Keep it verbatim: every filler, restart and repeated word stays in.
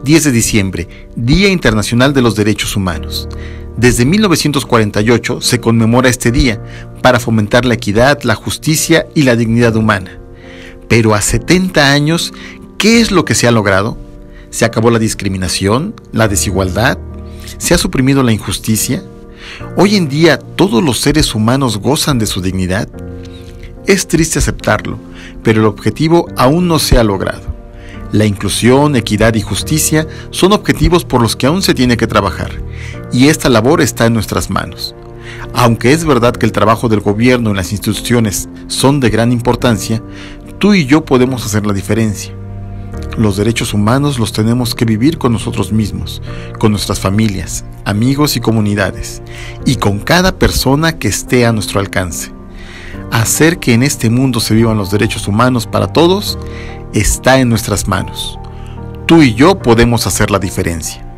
diez de diciembre, Día Internacional de los Derechos Humanos. Desde mil novecientos cuarenta y ocho se conmemora este día para fomentar la equidad, la justicia y la dignidad humana. Pero a setenta años, ¿qué es lo que se ha logrado? ¿Se acabó la discriminación, la desigualdad? ¿Se ha suprimido la injusticia? ¿Hoy en día todos los seres humanos gozan de su dignidad? Es triste aceptarlo, pero el objetivo aún no se ha logrado. La inclusión, equidad y justicia son objetivos por los que aún se tiene que trabajar, y esta labor está en nuestras manos. Aunque es verdad que el trabajo del gobierno y las instituciones son de gran importancia, tú y yo podemos hacer la diferencia. Los derechos humanos los tenemos que vivir con nosotros mismos, con nuestras familias, amigos y comunidades, y con cada persona que esté a nuestro alcance. Hacer que en este mundo se vivan los derechos humanos para todos está en nuestras manos. Tú y yo podemos hacer la diferencia.